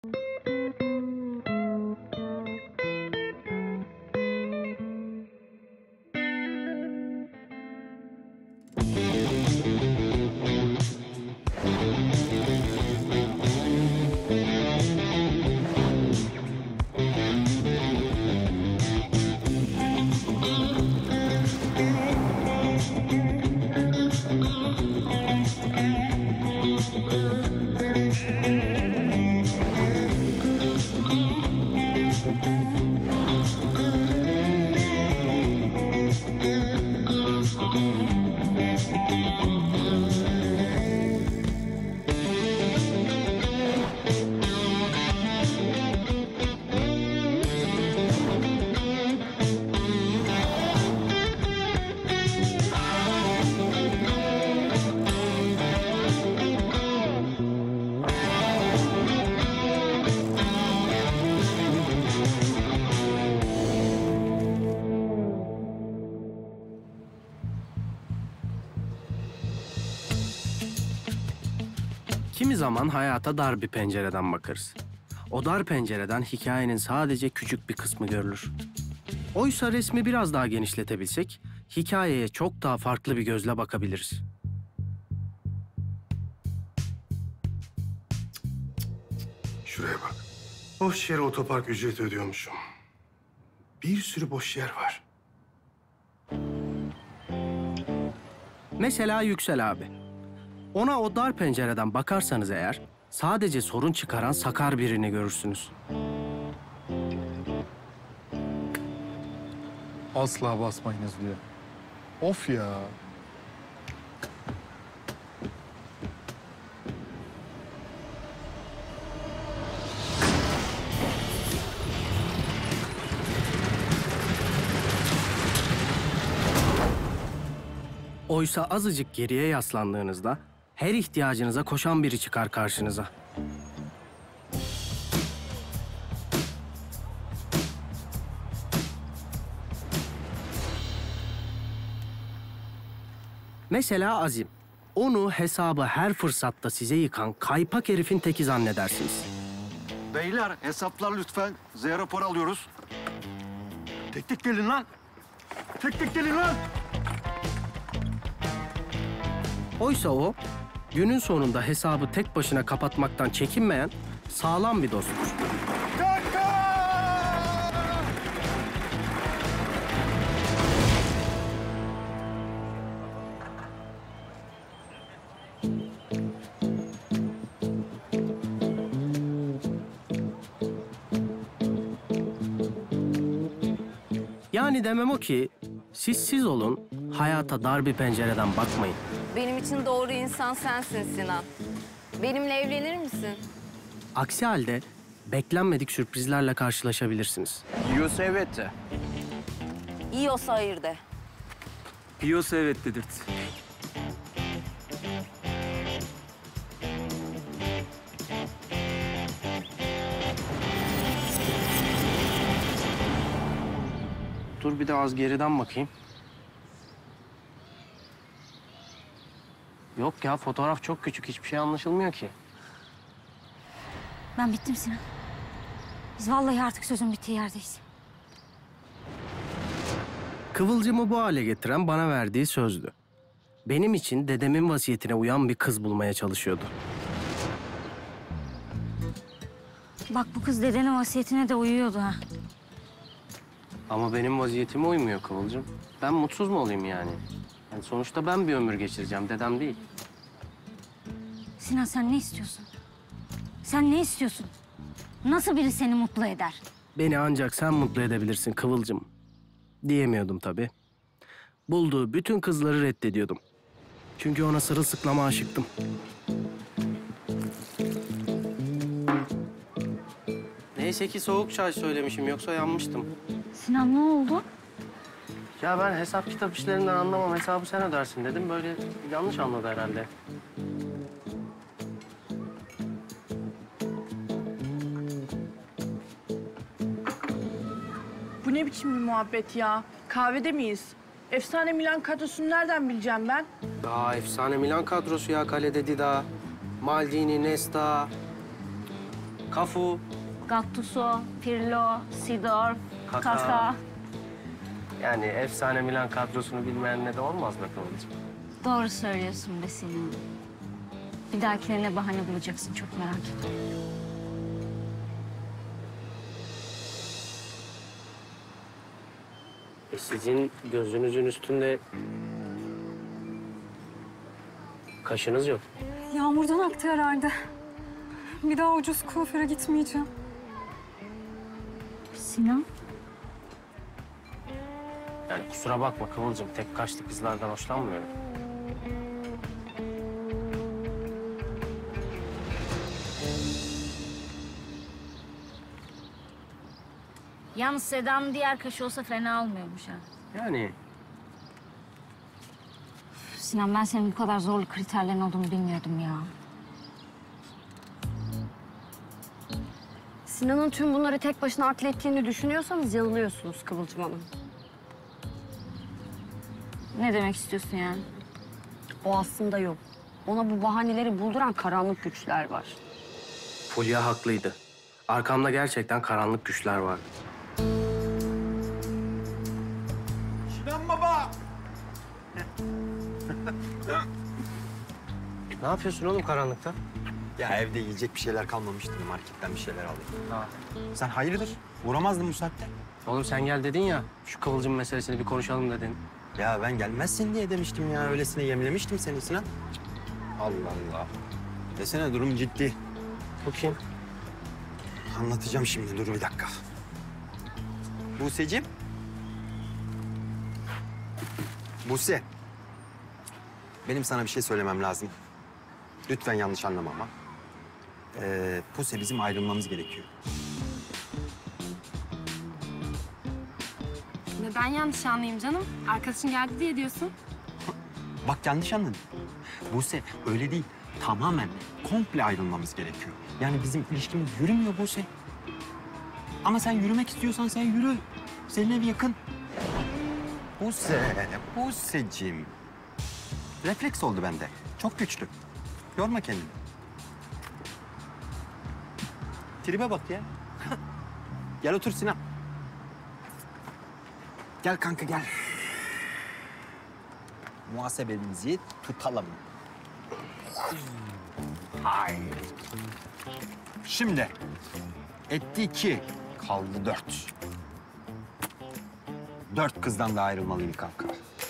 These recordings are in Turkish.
Kimi zaman hayata dar bir pencereden bakarız. O dar pencereden hikayenin sadece küçük bir kısmı görülür. Oysa resmi biraz daha genişletebilsek, hikayeye çok daha farklı bir gözle bakabiliriz. Şuraya bak. Boş yere otopark ücreti ödüyormuşum. Bir sürü boş yer var. Mesela Yüksel abi. Ona o dar pencereden bakarsanız eğer, sadece sorun çıkaran sakar birini görürsünüz. Asla basmayınız diyor. Of ya. Oysa azıcık geriye yaslandığınızda her ihtiyacınıza koşan biri çıkar karşınıza. Mesela Azim. Onu hesabı her fırsatta size yıkan kaypak herifin teki zannedersiniz. Beyler hesaplar lütfen. Z rapor alıyoruz. Tek tek gelin lan. Tek tek gelin lan. Oysa o, günün sonunda hesabı tek başına kapatmaktan çekinmeyen sağlam bir dosttur. Yani demem o ki, siz olun, hayata dar bir pencereden bakmayın. Benim için doğru insan sensin Sinan. Benimle evlenir misin? Aksi halde beklenmedik sürprizlerle karşılaşabilirsiniz. Yiyorsa evet de. Yiyorsa hayır de. Yiyorsa evet dedirt. Dur bir de az geriden bakayım. Yok ya, fotoğraf çok küçük. Hiçbir şey anlaşılmıyor ki. Ben bittim Sinan. Biz vallahi artık sözün bittiği yerdeyiz. Kıvılcımı bu hale getiren bana verdiği sözdü. Benim için dedemin vasiyetine uyan bir kız bulmaya çalışıyordu. Bak bu kız dedenin vasiyetine de uyuyordu ha. Ama benim vaziyetime uymuyor Kıvılcım. Ben mutsuz mu olayım yani? Yani sonuçta ben bir ömür geçireceğim, dedem değil. Sinan sen ne istiyorsun? Sen ne istiyorsun? Nasıl biri seni mutlu eder? Beni ancak sen mutlu edebilirsin Kıvılcım. Diyemiyordum tabii. Bulduğu bütün kızları reddediyordum. Çünkü ona sırılsıklama aşıktım. Neyse ki soğuk çay söylemişim, yoksa yanmıştım. Sinan ne oldu? Ya ben hesap kitap işlerinden anlamam, hesabı sen ödersin dedim. Böyle yanlış anladı herhalde. Bu ne biçim bir muhabbet ya? Kahvede miyiz? Efsane Milan kadrosunu nereden bileceğim ben? Daha efsane Milan kadrosu ya, kalede Dida, Maldini, Nesta. Kafu, Gattuso, Pirlo, Sidor, Kaka. Kaka. Yani efsane Milan kadrosunu bilmeyenle de olmaz be Kıvılcım. Doğru söylüyorsun be Sinan. Bir dahakilerine bahane bulacaksın, çok merak ettim. Sizin gözünüzün üstünde kaşınız yok. Yağmurdan aktı herhalde. Bir daha ucuz kuaföre gitmeyeceğim. Sinan? Yani kusura bakma Kıvılcım, tek kaşlı kızlardan hoşlanmıyorum. Yalnız Seda'nın diğer kaşı olsa fena olmuyormuş ha. Yani Sinan, ben senin bu kadar zorlu kriterlerin olduğunu bilmiyordum ya. Sinan'ın tüm bunları tek başına aklettiğini düşünüyorsanız yanılıyorsunuz Kıvılcım Hanım. Ne demek istiyorsun yani? O aslında yok. Ona bu bahaneleri bulduran karanlık güçler var. Fulya haklıydı. Arkamda gerçekten karanlık güçler var. Sinan baba! Ne yapıyorsun oğlum karanlıkta? Ya evde yiyecek bir şeyler kalmamıştı. Marketten bir şeyler aldım. Sen hayırdır? Uğramazdın bu saatte. Oğlum sen gel dedin ya, şu Kıvılcım meselesini bir konuşalım dedin. Ya ben gelmezsin diye demiştim ya. Öylesine yemlemiştim seni Sinan. Allah Allah. Desene durum ciddi. Bu kim? Anlatacağım şimdi. Dur bir dakika. Buse'cim. Buse. Benim sana bir şey söylemem lazım. Lütfen yanlış anlama ama. Buse, bizim ayrılmamız gerekiyor. Neden yanlış anlayayım canım? Arkadaşın geldi diye diyorsun. Bak yanlış anladın. Buse öyle değil. Tamamen komple ayrılmamız gerekiyor. Yani bizim ilişkimiz yürümüyor Buse. Ama sen yürümek istiyorsan sen yürü. Senin ev yakın. Buse'cim. Refleks oldu bende. Çok güçlü. Yorma kendini. Tribe bak ya. Gel otur Sinan. Gel kanka gel. Muhasebemizi tutalım. Hay. Şimdi etti 2, kaldı 4. 4 kızdan da ayrılmalıyım kanka.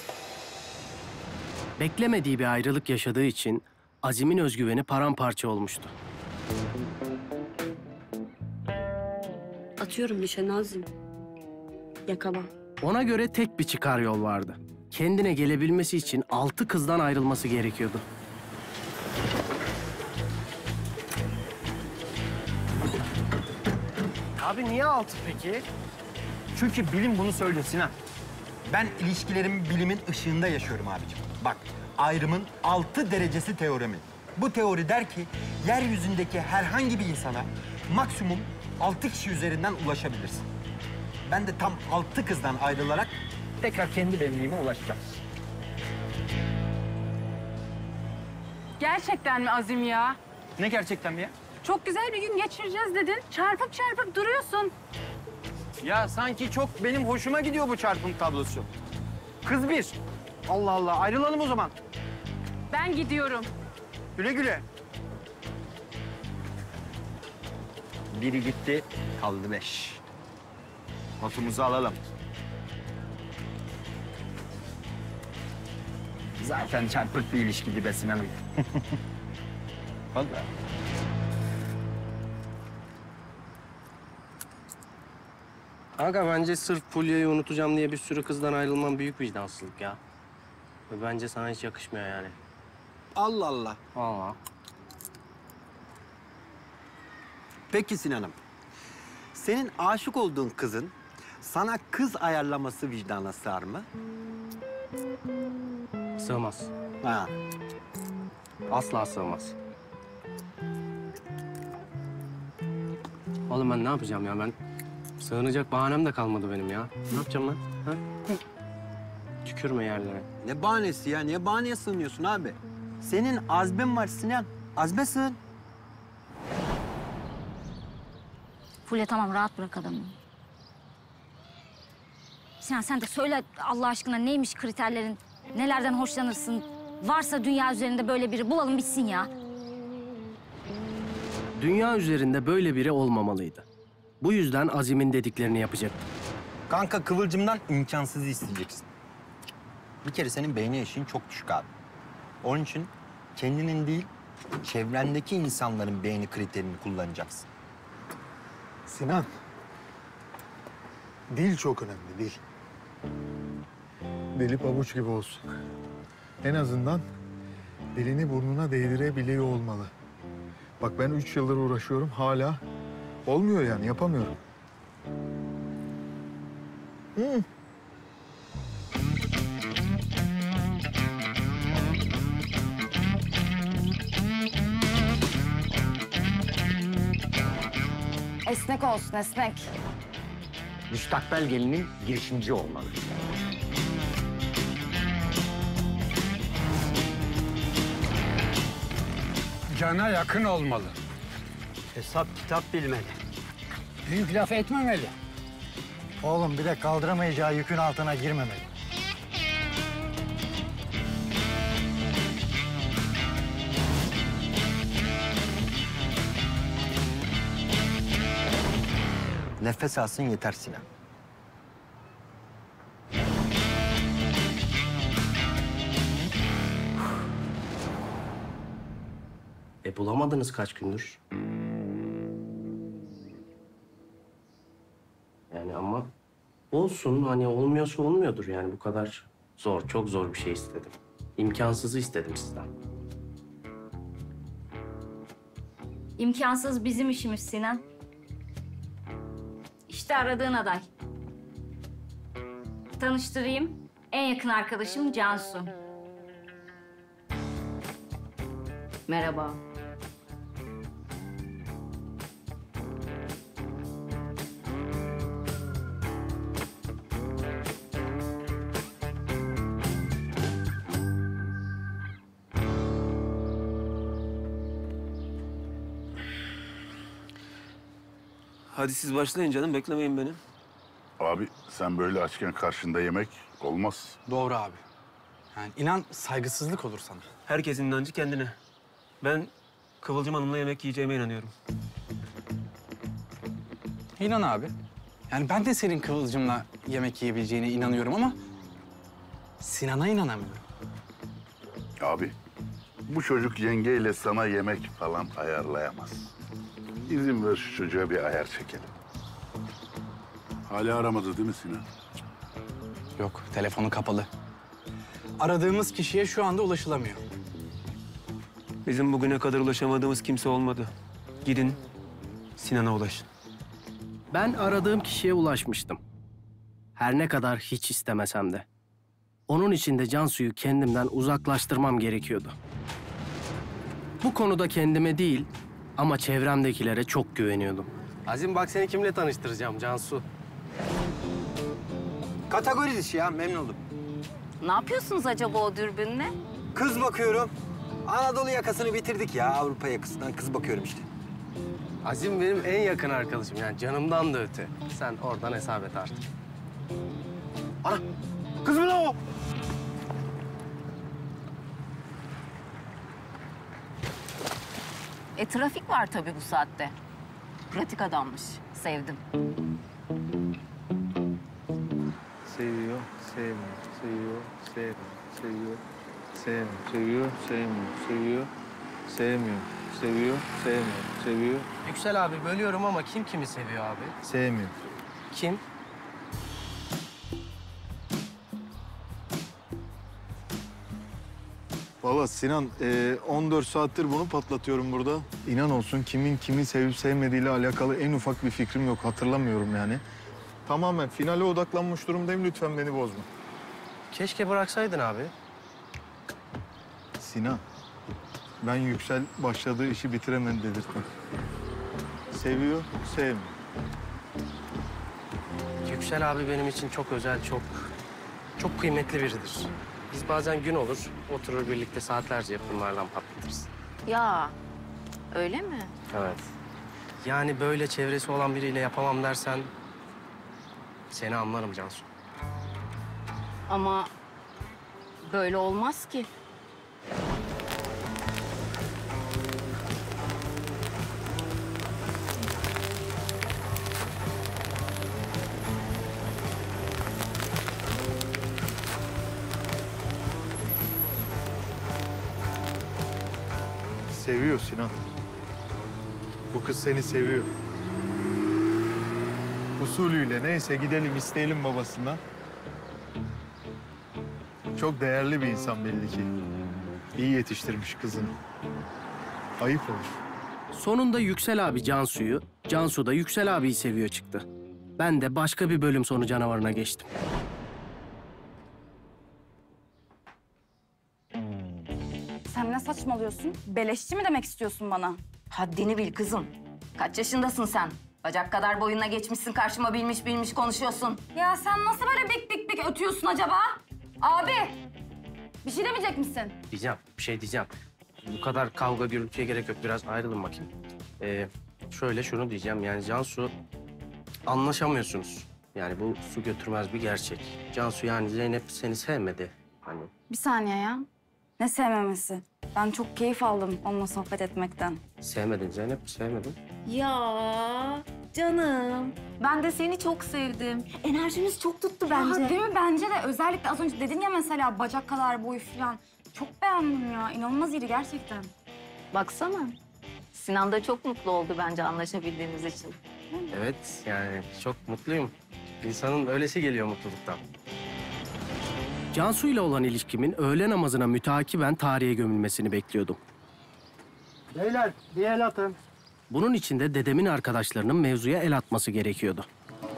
Beklemediği bir ayrılık yaşadığı için Azim'in özgüveni paramparça olmuştu. Atıyorum nişanı Azim. Yakala. Ona göre tek bir çıkar yol vardı. Kendine gelebilmesi için 6 kızdan ayrılması gerekiyordu. Abi niye 6 peki? Çünkü bilim bunu söylüyor Sinan. Ben ilişkilerimi bilimin ışığında yaşıyorum abicim. Bak, ayrımın 6 derecesi teoremi. Bu teori der ki, yeryüzündeki herhangi bir insana maksimum 6 kişi üzerinden ulaşabilirsin. Ben de tam 6 kızdan ayrılarak tekrar kendi benliğime ulaşacağım. Gerçekten mi Azim ya? Ne gerçekten mi ya? Çok güzel bir gün geçireceğiz dedin. Çarpıp çarpıp duruyorsun. Ya sanki çok benim hoşuma gidiyor bu çarpım tablosu. Kız bir. Allah Allah, ayrılalım o zaman. Ben gidiyorum. Güle güle. Biri gitti, kaldı 5. Notumuzu alalım. Zaten çarpık bir ilişkiydi be Sinan'ım. Vallahi. Aga bence sırf Fulya'yı unutacağım diye bir sürü kızdan ayrılman büyük vicdansızlık ya. Ve bence sana hiç yakışmıyor yani. Allah Allah. Vallahi. Peki Sinan'ım. Senin aşık olduğun kızın sana kız ayarlaması vicdana sığar mı? Sığmaz. Ha. Asla sığmaz. Oğlum ben ne yapacağım ya? Ben sığınacak bahanem de kalmadı benim ya. Ne yapacağım ben? Ha? Tükürme yerlere. Ne bahanesi ya? Niye bahaneye sığınıyorsun abi? Senin azmin var Sinan. Azme sığın. Fulya tamam rahat bırak adamı. Sinan sen de söyle Allah aşkına neymiş kriterlerin? Nelerden hoşlanırsın? Varsa dünya üzerinde böyle biri bulalım bitsin ya. Dünya üzerinde böyle biri olmamalıydı. Bu yüzden Azim'in dediklerini yapacaktım. Kanka Kıvılcım'dan imkansızı isteyeceksin. Bir kere senin beğeni eşiğin çok düşük abi. Onun için kendinin değil, çevrendeki insanların beğeni kriterini kullanacaksın. Sinan. Dil çok önemli, dil. Dili pabuç gibi olsun. En azından dilini burnuna değdirebiliyor olmalı. Bak ben 3 yıldır uğraşıyorum, hala olmuyor yani, yapamıyorum. Esnek olsun, esnek. Müstakbel gelinin girişimci olmalı. Cana yakın olmalı. Hesap kitap bilmeli. Büyük laf etmemeli. Oğlum bir de kaldıramayacağı yükün altına girmemeli. Nefes alsın yeter Sinan. Bulamadınız kaç gündür? Yani ama olsun, hani olmuyorsa olmuyordur yani bu kadar zor, çok zor bir şey istedim. İmkansızı istedim sizden. İmkansız bizim işimiz Sinan. İşte aradığın aday. Tanıştırayım. En yakın arkadaşım Cansu. Merhaba. Hadi siz başlayın canım, beklemeyin beni. Abi sen böyle açken karşında yemek olmaz. Doğru abi. Yani inan saygısızlık olur sana. Herkesin inancı kendine. Ben Kıvılcım Hanım'la yemek yiyeceğime inanıyorum. İnan abi. Yani ben de senin Kıvılcım'la yemek yiyebileceğine inanıyorum ama Sinan'a inanamıyorum. Abi bu çocuk yengeyle sana yemek falan ayarlayamaz. İzin ver şu çocuğa bir ayar çekelim. Hala aramadı değil mi Sinan? Yok, telefonu kapalı. Aradığımız kişiye şu anda ulaşılamıyor. Bizim bugüne kadar ulaşamadığımız kimse olmadı. Gidin Sinan'a ulaşın. Ben aradığım kişiye ulaşmıştım. Her ne kadar hiç istemesem de. Onun için de Cansu'yu kendimden uzaklaştırmam gerekiyordu. Bu konuda kendime değil ama çevremdekilere çok güveniyordum. Azim bak seni kimle tanıştıracağım Cansu. Kategori dışı ya, memnun oldum. Ne yapıyorsunuz acaba o dürbünle? Kız bakıyorum. Anadolu yakasını bitirdik ya, Avrupa yakasından kız bakıyorum işte. Azim benim en yakın arkadaşım yani canımdan da öte. Sen oradan hesap et artık. Ana, kız mı lan o? Trafik var tabii bu saatte. Pratik adammış. Sevdim. Seviyor, sevmiyor, seviyor, sevmiyor, seviyor, sevmiyor, seviyor, sevmiyor, seviyor, sevmiyor, seviyor, sevmiyor, seviyor, Yüksel abi bölüyorum ama kim kimi seviyor abi? sevmiyor. Kim? Valla Sinan, 14 saattir bunu patlatıyorum burada. İnan olsun kimin kimi sevip sevmediğiyle alakalı en ufak bir fikrim yok. Hatırlamıyorum yani. Tamamen finale odaklanmış durumdayım. Lütfen beni bozma. Keşke bıraksaydın abi. Sinan, ben Yüksel başladığı işi bitiremem dedirtme. Seviyor, sevmiyor. Yüksel abi benim için çok özel, çok kıymetli biridir. Biz bazen gün olur, oturur birlikte saatlerce yapımlardan patlatırız. Ya öyle mi? Evet. Yani böyle çevresi olan biriyle yapamam dersen seni anlarım Cansu. Ama böyle olmaz ki. Seviyor Sinan. Bu kız seni seviyor. Usulüyle neyse gidelim isteyelim babasından. Çok değerli bir insan belli ki. İyi yetiştirmiş kızını. Ayıp olur. Sonunda Yüksel abi Cansu'yu, Cansu da Yüksel abiyi seviyor çıktı. Ben de başka bir bölüm sonu canavarına geçtim. Sen ne saçmalıyorsun? Beleşçi mi demek istiyorsun bana? Haddini bil kızım. Kaç yaşındasın sen? Bacak kadar boyuna geçmişsin, karşıma bilmiş bilmiş konuşuyorsun. Ya sen nasıl böyle bik bik bik ötüyorsun acaba? Abi, bir şey demeyecek misin? Diyeceğim, bir şey diyeceğim. Bu kadar kavga gürültüye gerek yok. Biraz ayrılın bakayım. Şöyle şunu diyeceğim. Yani Cansu, anlaşamıyorsunuz. Yani bu su götürmez bir gerçek. Cansu yani Zeynep seni sevmedi. Hani Bir saniye ya. Ne sevmemesi? Ben çok keyif aldım onunla sohbet etmekten. sevmedin Zeynep, sevmedin. Ya canım. Ben de seni çok sevdim. Enerjimiz çok tuttu bence. Ya, değil mi? Bence de. Özellikle az önce dedin ya mesela bacak kadar boyu falan. Çok beğendim ya. İnanılmaz iyiydi gerçekten. Baksana. Sinan da çok mutlu oldu bence anlaşabildiğimiz için. Evet, yani çok mutluyum. İnsanın öylesi geliyor mutluluktan. Cansu ile olan ilişkimin öğle namazına müteakiben tarihe gömülmesini bekliyordum. Beyler bir el atın. Bunun için de dedemin arkadaşlarının mevzuya el atması gerekiyordu.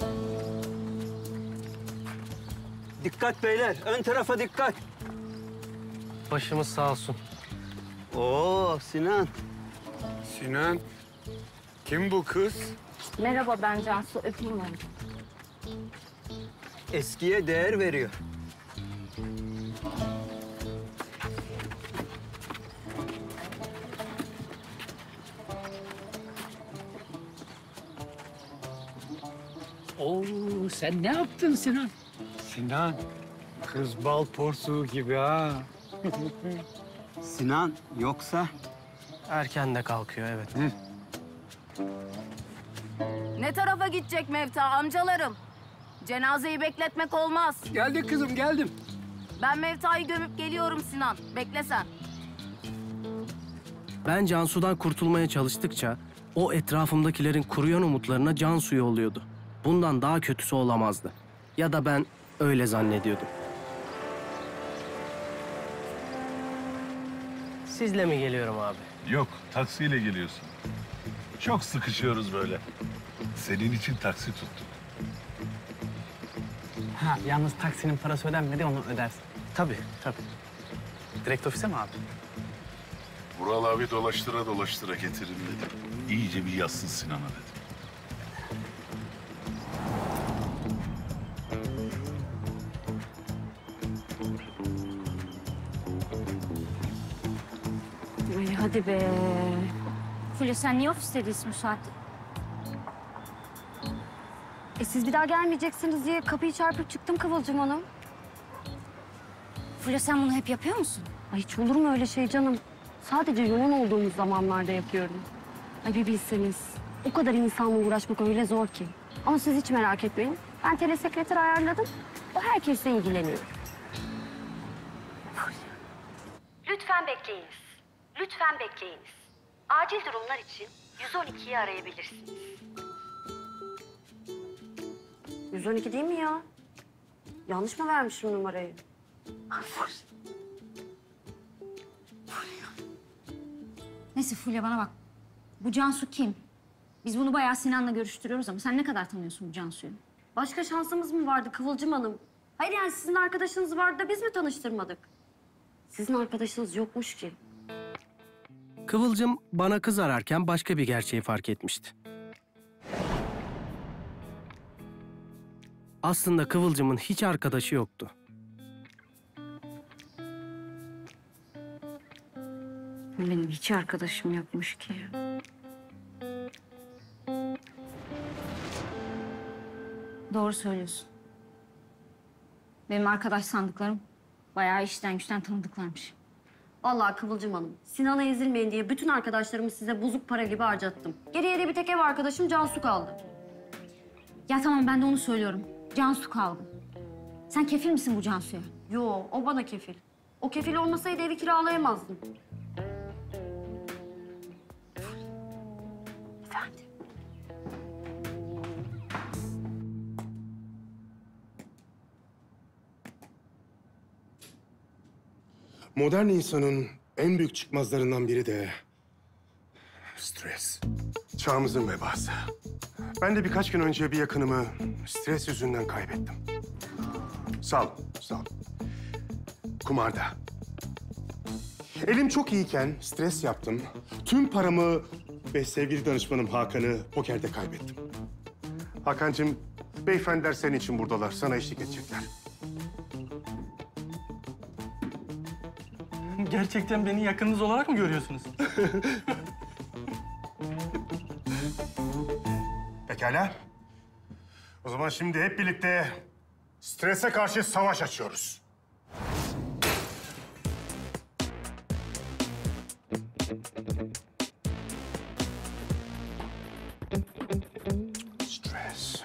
Dikkat beyler, ön tarafa dikkat. Başımız sağ olsun. Oo Sinan. Sinan, kim bu kız? Merhaba ben Cansu. Öpeyim onu. Eskiye değer veriyor. Oo, sen ne yaptın Sinan? Sinan, kız bal porsuğu gibi ha. Sinan yoksa? Erken de kalkıyor, evet. Ne tarafa gidecek Mevta amcalarım? Cenazeyi bekletmek olmaz. Geldik kızım, geldim. Ben Mevta'yı gömüp geliyorum Sinan. Bekle sen. Ben Cansu'dan kurtulmaya çalıştıkça o etrafımdakilerin kuruyan umutlarına Cansu'yu oluyordu. Bundan daha kötüsü olamazdı. Ya da ben öyle zannediyordum. Sizle mi geliyorum abi? Yok, taksiyle geliyorsun. Çok sıkışıyoruz böyle. Senin için taksi tuttuk. Ha, yalnız taksinin parası ödenmedi, onu ödersin. Tabii, tabii. Direkt ofise mi abi? Vural abi dolaştıra dolaştıra getirin dedi. İyice bir yazsın Sinan'a dedi. Ay hadi be. Fulya sen niye ofiste değilsin bu saatte? Siz bir daha gelmeyeceksiniz diye kapıyı çarpıp çıktım Kıvılcım Hanım. Fulya sen bunu hep yapıyor musun? Ay hiç olur mu öyle şey canım? Sadece yoğun olduğumuz zamanlarda yapıyorum. Ay bir bilseniz. O kadar insanla uğraşmak öyle zor ki. Ama siz hiç merak etmeyin. Ben telesekreter ayarladım. O herkesle ilgileniyor. Lütfen bekleyiniz. Lütfen bekleyiniz. Acil durumlar için 112'yi arayabilirsiniz. 112 değil mi ya? Yanlış mı vermişim numarayı? Neyse Fulya bana bak. Bu Cansu kim? Biz bunu bayağı Sinan'la görüştürüyoruz ama sen ne kadar tanıyorsun bu Cansu'yu? Başka şansımız mı vardı Kıvılcım Hanım? Hayır yani sizin arkadaşınız vardı da biz mi tanıştırmadık? Sizin arkadaşınız yokmuş ki. Kıvılcım bana kız ararken başka bir gerçeği fark etmişti. Aslında Kıvılcım'ın hiç arkadaşı yoktu. Benim hiç arkadaşım yokmuş ki. Doğru söylüyorsun. Benim arkadaş sandıklarım bayağı işten güçten tanıdıklarmış. Vallahi Kıvılcım Hanım, Sinan'a ezilmeyin diye bütün arkadaşlarımı size bozuk para gibi harcattım. Geriye de bir tek ev arkadaşım Cansu kaldı. Ya tamam, ben de onu söylüyorum. Cansu kaldı. Sen kefil misin bu Cansu'ya? Yo, o bana kefil. O kefil olmasaydı evi kiralayamazdım. Efendim? Modern insanın en büyük çıkmazlarından biri de stres. Çağımızın vebası. Ben de birkaç gün önce bir yakınımı stres yüzünden kaybettim. Sağ ol, sağ ol. Kumarda. Elim çok iyiyken stres yaptım. Tüm paramı ve sevgili danışmanım Hakan'ı pokerde kaybettim. Hakan'cığım, beyefendiler senin için buradalar. Sana eşlik edecekler. Gerçekten beni yakınınız olarak mı görüyorsunuz? Pekala. O zaman şimdi hep birlikte strese karşı savaş açıyoruz. Stres.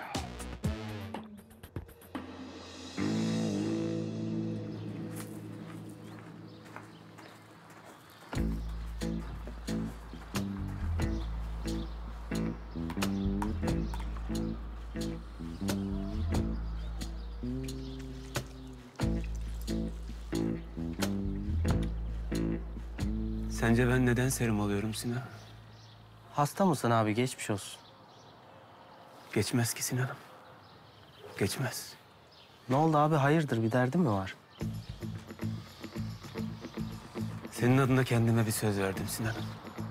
Sence ben neden serum alıyorum Sinan? Hasta mısın abi? Geçmiş olsun. Geçmez ki Sinan'ım. Geçmez. Ne oldu abi? Hayırdır? Bir derdin mi var? Senin adına kendime bir söz verdim Sinan'ım.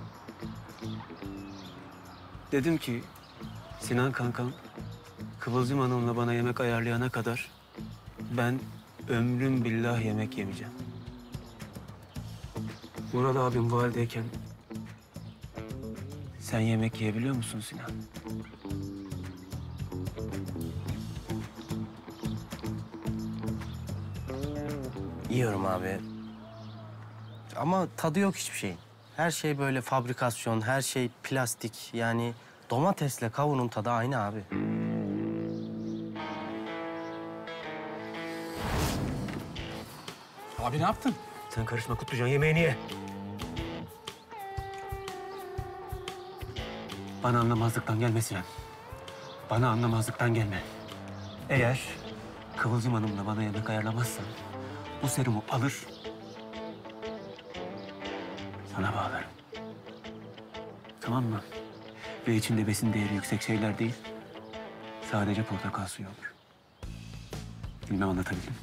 Dedim ki Sinan kankam Kıvılcım Hanım'la bana yemek ayarlayana kadar ben ömrüm billah yemek yemeyeceğim. Murat abim bu haldeyken sen yemek yiyebiliyor musun Sinan? Yiyorum abi. Ama tadı yok hiçbir şeyin. Her şey böyle fabrikasyon, her şey plastik. Yani domatesle kavunun tadı aynı abi. Abi ne yaptın? Sen karışma Kutlucan, yemeğini ye. Bana anlamazlıktan gelme Sinan. Bana anlamazlıktan gelme. Eğer Kıvılcım Hanım'la bana yemek ayarlamazsan bu serumu alır sana bağlarım. Tamam mı? Ve içinde besin değeri yüksek şeyler değil, sadece portakal suyu olur. Bilmem anlatabildim mi?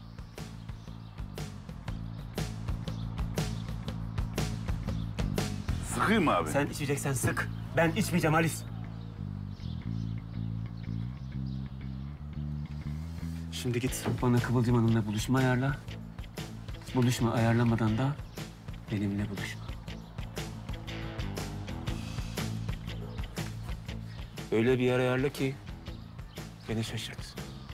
Sıkayım mı abi? Sen içeceksen sık. Ben içmeyeceğim Halis. Şimdi git bana Kıvılcım Hanım'la buluşma ayarla. Buluşma ayarlamadan da benimle buluşma. Öyle bir yer ayarla ki beni şaşırt.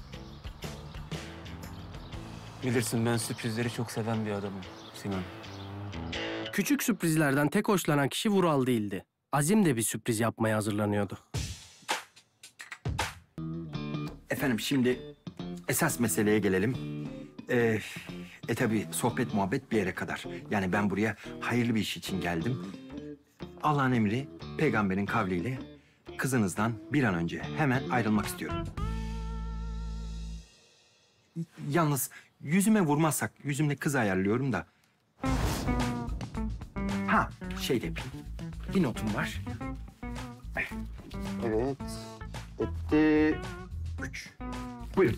Bilirsin ben sürprizleri çok seven bir adamım Sinan. Küçük sürprizlerden tek hoşlanan kişi Vural değildi. Azim de bir sürpriz yapmaya hazırlanıyordu. Efendim şimdi esas meseleye gelelim. Tabii sohbet muhabbet bir yere kadar. Yani ben buraya hayırlı bir iş için geldim. Allah'ın emri, peygamberin kavliyle kızınızdan bir an önce hemen ayrılmak istiyorum. Yalnız yüzüme vurmazsak, yüzümle kız ayarlıyorum da. Ha, şey de yapayım. Bir notum var. Evet. Etti. 3. Buyurun.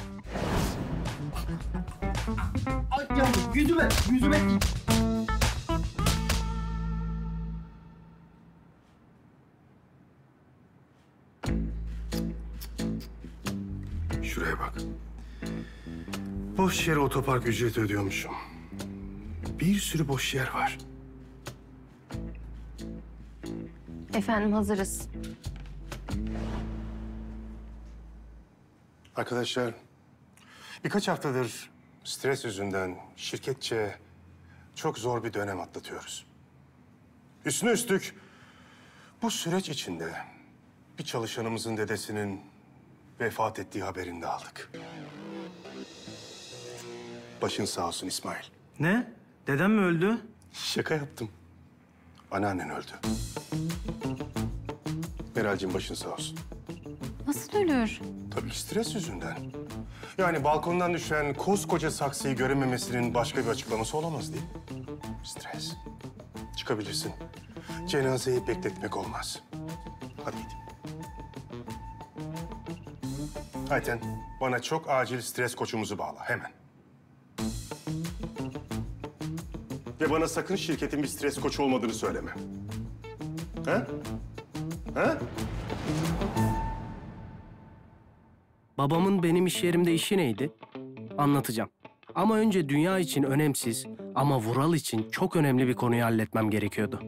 Ay yavrum, yüzüme. Şuraya bak. Boş yere otopark ücreti ödüyormuşum. Bir sürü boş yer var. Efendim hazırız. Arkadaşlar, birkaç haftadır stres yüzünden şirketçe çok zor bir dönem atlatıyoruz. Üstüne üstlük bu süreç içinde bir çalışanımızın dedesinin vefat ettiği haberini de aldık. Başın sağ olsun İsmail. Ne? Dedem mi öldü? Şaka yaptım. Anneannen öldü. Meral'cim başın sağ olsun. Nasıl ölür? Tabii stres yüzünden. Yani balkondan düşen koskoca saksıyı görememesinin başka bir açıklaması olamaz değil mi? Stres. Çıkabilirsin. Cenazeyi bekletmek olmaz. Hadi git. Ayten, bana çok acil stres koçumuzu bağla, hemen. Ve bana sakın şirketin bir stres koçu olmadığını söyleme. Ha? Ha? Babamın benim iş yerimde işi neydi? Anlatacağım. Ama önce dünya için önemsiz ama Vural için çok önemli bir konuyu halletmem gerekiyordu.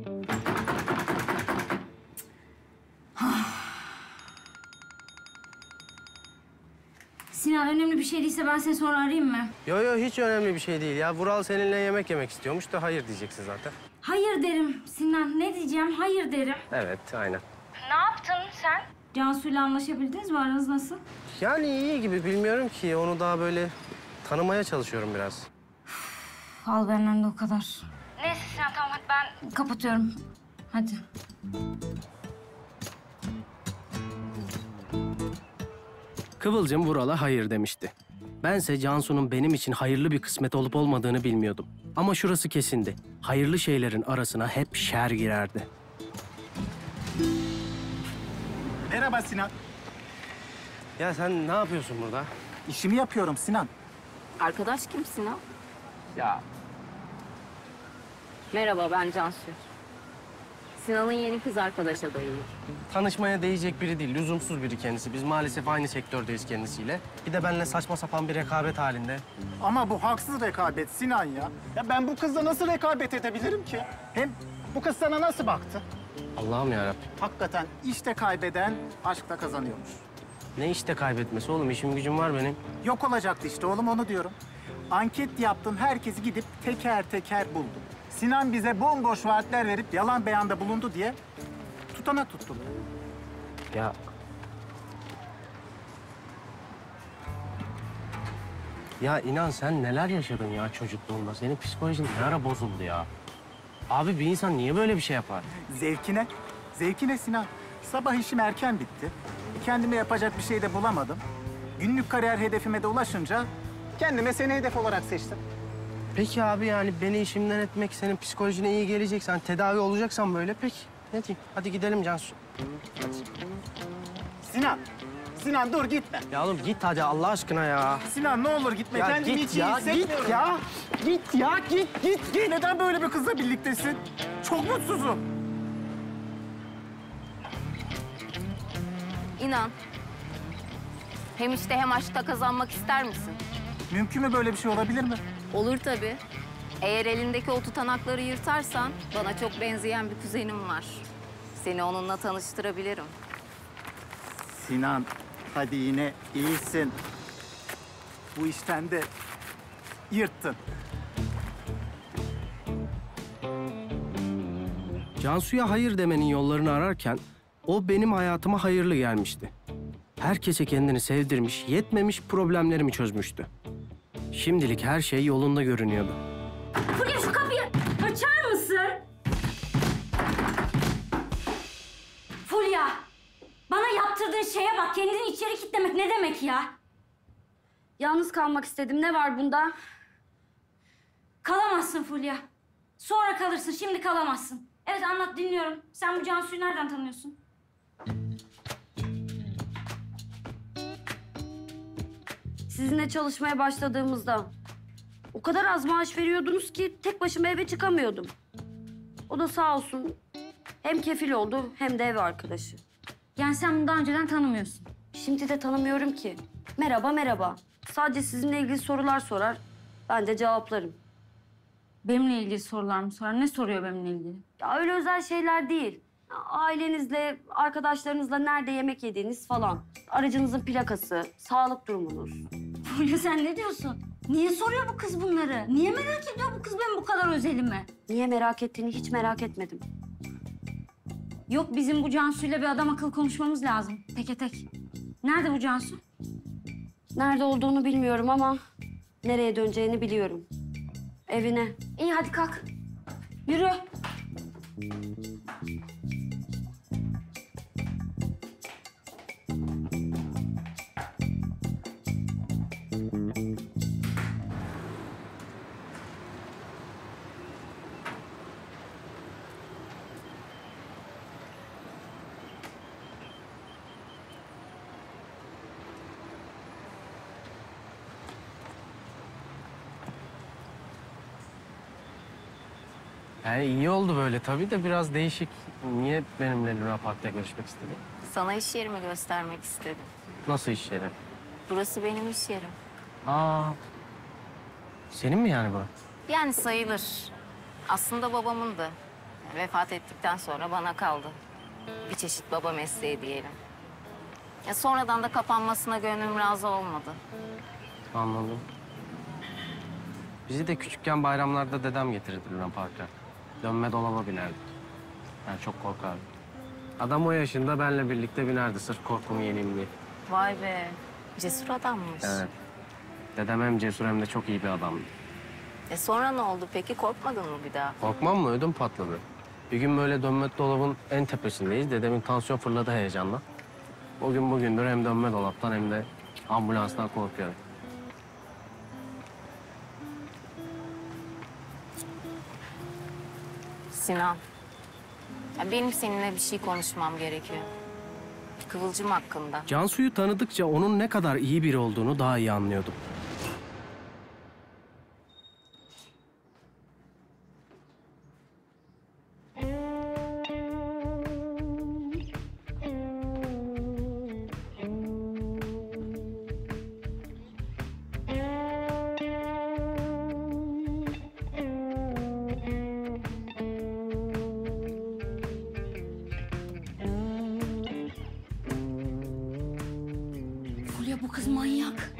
Sinan önemli bir şey değilse ben seni sonra arayayım mı? Yo hiç önemli bir şey değil ya. Vural seninle yemek yemek istiyormuş da hayır diyeceksin zaten. Hayır derim Sinan. Ne diyeceğim? Hayır derim. Evet, aynen. Ne yaptın sen? Cansu'yla anlaşabildiniz mi? Aranız nasıl? Yani iyi gibi, bilmiyorum ki. Onu daha böyle tanımaya çalışıyorum biraz. Al benden de o kadar. Neyse Sinan tamam hadi ben kapatıyorum. Hadi. Kıvılcım Vural'a hayır demişti. Bense Cansu'nun benim için hayırlı bir kısmet olup olmadığını bilmiyordum. Ama şurası kesindi. Hayırlı şeylerin arasına hep şer girerdi. Merhaba Sinan. Ya sen ne yapıyorsun burada? İşimi yapıyorum Sinan. Arkadaş kim Sinan? Ya Merhaba, ben Cansu. Sinan'ın yeni kız arkadaş adayı. tanışmaya değecek biri değil, lüzumsuz biri kendisi. Biz maalesef aynı sektördeyiz kendisiyle. Bir de benimle saçma sapan bir rekabet halinde. Ama bu haksız rekabet Sinan ya. Ya ben bu kızla nasıl rekabet edebilirim ki? Hem bu kız sana nasıl baktı? Allah'ım yarabbim. Hakikaten işte kaybeden aşkta kazanıyormuş. Ne işte kaybetmesi oğlum? İşim gücüm var benim. Yok olacaktı işte oğlum, onu diyorum. Anket yaptım, herkesi gidip teker teker buldum. Sinan bize bomboş vaatler verip yalan beyanda bulundu diye tutanak tuttum. Ya Ya inan sen neler yaşadın ya çocukluğunda. Senin psikolojin ne ara bozuldu ya? Abi bir insan niye böyle bir şey yapar? Zevkine. Zevkine Sinan. Sabah işim erken bitti. Kendime yapacak bir şey de bulamadım. Günlük kariyer hedefime de ulaşınca kendime seni hedef olarak seçtim. Peki abi yani beni işimden etmek senin psikolojine iyi gelecek. Sen tedavi olacaksan böyle peki. Ne diyeyim? Hadi gidelim Cansu. Hadi. Sinan dur gitme. Ya oğlum git hadi Allah aşkına ya. Sinan ne olur gitme. Ya Kendimi git hiç iyi ya, hissetmiyorum. git ya. Git ya, git. Neden böyle bir kızla birliktesin? Çok mutsuzum. İnan. Hem işte hem aşkta kazanmak ister misin? Mümkün mü, böyle bir şey olabilir mi? Olur tabii. Eğer elindeki o tutanakları yırtarsan bana çok benzeyen bir kuzenim var. Seni onunla tanıştırabilirim. Sinan, hadi yine iyisin. Bu işten de yırttın. Cansu'ya hayır demenin yollarını ararken o benim hayatıma hayırlı gelmişti. Herkese kendini sevdirmiş, yetmemiş problemlerimi çözmüştü. Şimdilik her şey yolunda görünüyordu. Fulya şu kapıyı açar mısın? Fulya, bana yaptırdığın şeye bak. Kendini içeri kilitlemek ne demek ya? Yalnız kalmak istedim. Ne var bunda? Kalamazsın Fulya. Sonra kalırsın, şimdi kalamazsın. Evet anlat, dinliyorum. Sen bu Cansu'yu nereden tanıyorsun? Sizinle çalışmaya başladığımızda o kadar az maaş veriyordunuz ki tek başıma eve çıkamıyordum. O da sağ olsun hem kefil oldu hem de ev arkadaşı. Yani sen bunu daha önceden tanımıyorsun. Şimdi de tanımıyorum ki. Merhaba merhaba. Sadece sizinle ilgili sorular sorar, ben de cevaplarım. Benimle ilgili sorular mı sorar? Ne soruyor benimle ilgili? Ya öyle özel şeyler değil. Ailenizle, arkadaşlarınızla nerede yemek yediğiniz falan. Aracınızın plakası, sağlık durumunuz. Fulya sen ne diyorsun? Niye soruyor bu kız bunları? Niye merak ediyor bu kız benim bu kadar özelimi? Niye merak ettiğini hiç merak etmedim. Yok bizim bu Cansu'yla bir adam akıllı konuşmamız lazım. Teke tek. Nerede bu Cansu? Nerede olduğunu bilmiyorum ama nereye döneceğini biliyorum. Evine. İyi hadi kalk. Yürü. Yani iyi oldu böyle tabii de biraz değişik. Niye benimle Luna Park'ta görüşmek istedin? Sana iş yerimi göstermek istedim. Nasıl iş yeri? Burası benim iş yerim. Aa, senin mi yani bu? Yani sayılır. Aslında babamındı. Vefat ettikten sonra bana kaldı. Bir çeşit baba mesleği diyelim. Sonradan da kapanmasına gönlüm razı olmadı. Anladım. Bizi de küçükken bayramlarda dedem getirirdi Luna Park'a. Dönme dolaba binerdik. Ben çok korkardım. Adam o yaşında benle birlikte binerdi sırf korkumu yeneyim diye. Vay be, cesur adammış. Evet. Dedem hem cesur hem de çok iyi bir adamdı. Sonra ne oldu peki? Korkmadın mı bir daha? Korkmam mı? Ödüm patladı. Bir gün böyle dönme dolabın en tepesindeyiz. Dedemin tansiyon fırladı heyecanla. O gün bugündür hem dönme dolaptan hem de ambulanstan korkuyorum. Sinan, benim seninle bir şey konuşmam gerekiyor. Kıvılcım hakkında. Cansu'yu tanıdıkça onun ne kadar iyi biri olduğunu daha iyi anlıyordum. Fulya bu kız manyak.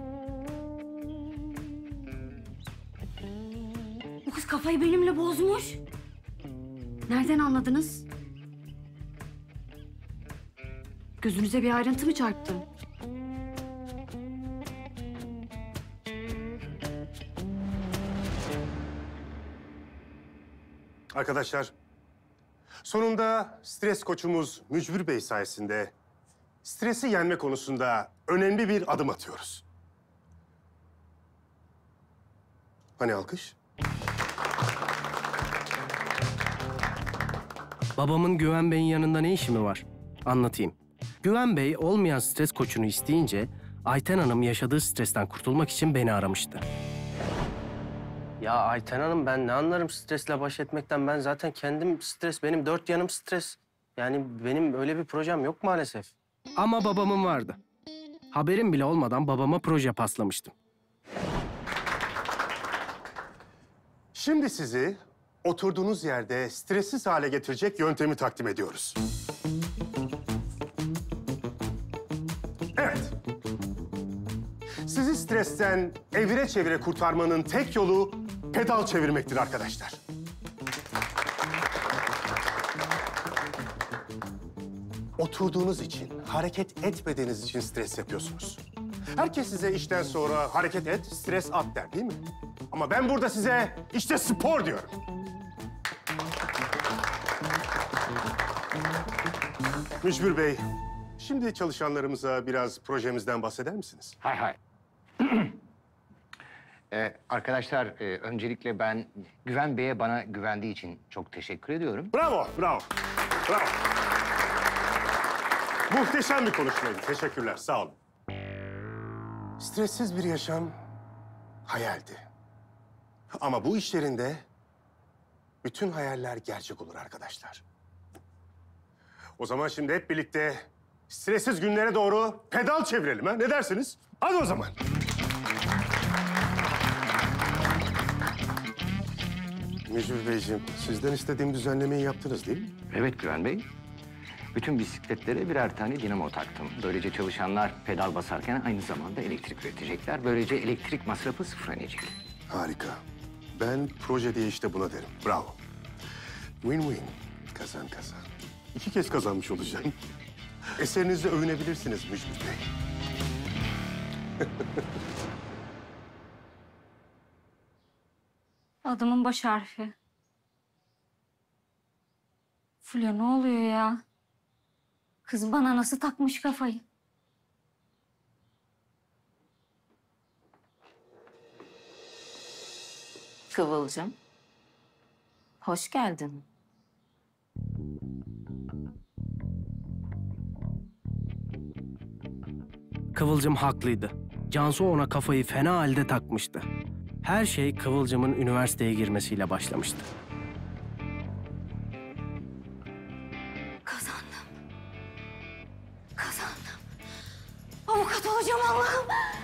Bu kız kafayı benimle bozmuş. Nereden anladınız? Gözünüze bir ayrıntı mı çarptı? Arkadaşlar, sonunda stres koçumuz Mücbir Bey sayesinde stresi yenme konusunda önemli bir adım atıyoruz. Hani alkış? Babamın Güven Bey'in yanında ne işi mi var? Anlatayım. Güven Bey olmayan stres koçunu isteyince Ayten Hanım yaşadığı stresten kurtulmak için beni aramıştı. Ya Ayten Hanım ben ne anlarım stresle baş etmekten? Ben zaten kendim stres, benim 4 yanım stres. Yani benim öyle bir projem yok maalesef. Ama babamın vardı. Haberim bile olmadan babama proje paslamıştım. Şimdi sizi oturduğunuz yerde stressiz hale getirecek yöntemi takdim ediyoruz. Evet. Sizi stresten evire çevire kurtarmanın tek yolu pedal çevirmektir arkadaşlar. Oturduğunuz için, hareket etmediğiniz için stres yapıyorsunuz. Herkes size işten sonra hareket et, stres at der değil mi? Ama ben burada size işte spor diyorum. Mücbir Bey, şimdi çalışanlarımıza biraz projemizden bahseder misiniz? Hay hay. Arkadaşlar, öncelikle ben Güven Bey'e bana güvendiği için çok teşekkür ediyorum. Bravo, bravo, bravo. Muhteşem bir konuşmaydı. Teşekkürler, sağ olun. Stressiz bir yaşam hayaldi. Ama bu işlerinde bütün hayaller gerçek olur arkadaşlar. O zaman şimdi hep birlikte stressiz günlere doğru pedal çevirelim ha? Ne dersiniz? Hadi o zaman. Mücbir Beyciğim, sizden istediğim düzenlemeyi yaptınız değil mi? Evet Güven Bey. Bütün bisikletlere birer tane dinamo taktım. Böylece çalışanlar pedal basarken aynı zamanda elektrik üretecekler. Böylece elektrik masrafı sıfıra inecek. Harika. Ben proje diye işte buna derim. Bravo. Win-win. Kazan kazan. 2 kez kazanmış olacağım. Eserinizle övünebilirsiniz Mücbir Bey. Adımın baş harfi. Fulya ne oluyor ya? Kız bana nasıl takmış kafayı? Kıvılcım. Hoş geldin. Kıvılcım haklıydı. Cansu ona kafayı fena halde takmıştı. Her şey Kıvılcım'ın üniversiteye girmesiyle başlamıştı. Kazandım. Kazandım. Avukat olacağım Allah'ım.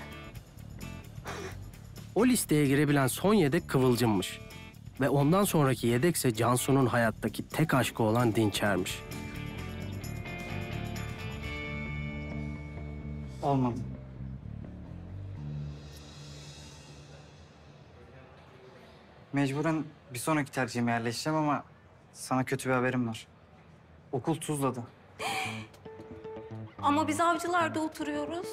O listeye girebilen son yedek Kıvılcım'mış. Ve ondan sonraki yedekse Cansu'nun hayattaki tek aşkı olan Dinçer'miş. Olmadı. Mecburen bir sonraki tercihime yerleşeceğim ama sana kötü bir haberim var. Okul Tuzla'da. Ama biz Avcılar'da oturuyoruz.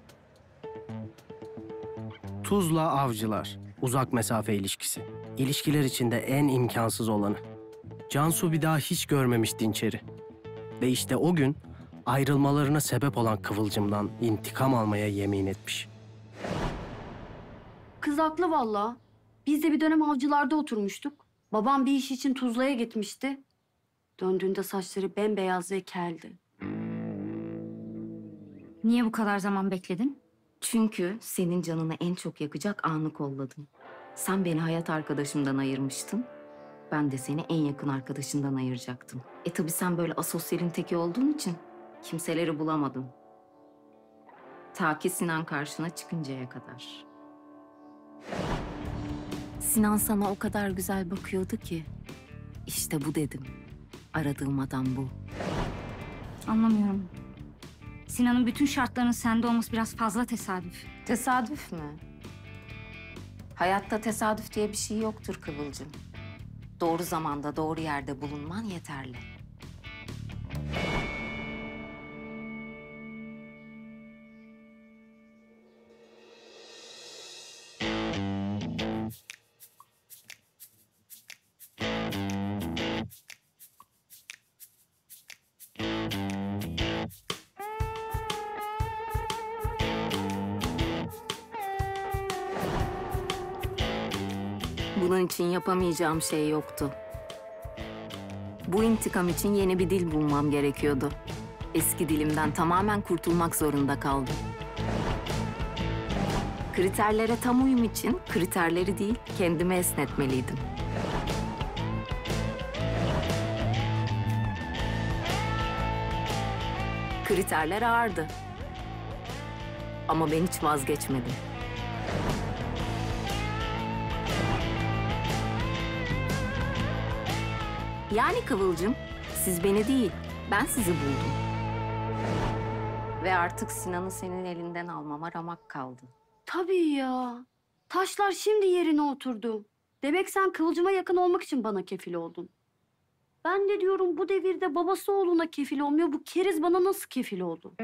Tuzla Avcılar. Uzak mesafe ilişkisi. İlişkiler içinde en imkansız olanı. Cansu bir daha hiç görmemiş Dinçer'i. Ve işte o gün ayrılmalarına sebep olan Kıvılcım'dan intikam almaya yemin etmiş. Kız haklı vallahi. Biz de bir dönem Avcılar'da oturmuştuk. Babam bir iş için Tuzla'ya gitmişti. Döndüğünde saçları bembeyaz ve keldi. Niye bu kadar zaman bekledin? Çünkü senin canını en çok yakacak anı kolladım. Sen beni hayat arkadaşımdan ayırmıştın. Ben de seni en yakın arkadaşından ayıracaktım. Tabii sen böyle asosyalin teki olduğun için kimseleri bulamadın. Ta ki Sinan karşına çıkıncaya kadar. Sinan sana o kadar güzel bakıyordu ki. İşte bu dedim. Aradığım adam bu. Anlamıyorum. Sinan'ın bütün şartlarının sende olması biraz fazla tesadüf. Tesadüf mü? Hayatta tesadüf diye bir şey yoktur Kıvılcım. Doğru zamanda, doğru yerde bulunman yeterli. Bunun için yapamayacağım şey yoktu. Bu intikam için yeni bir dil bulmam gerekiyordu. Eski dilimden tamamen kurtulmak zorunda kaldım. Kriterlere tam uyum için kriterleri değil, kendimi esnetmeliydim. Kriterler ağırdı. Ama ben hiç vazgeçmedim. Yani Kıvılcım, siz beni değil, ben sizi buldum. Ve artık Sinan'ı senin elinden almama ramak kaldı. Tabii ya. Taşlar şimdi yerine oturdu. Demek sen Kıvılcım'a yakın olmak için bana kefil oldun. Ben de diyorum bu devirde babası oğluna kefil olmuyor. Bu keriz bana nasıl kefil oldu?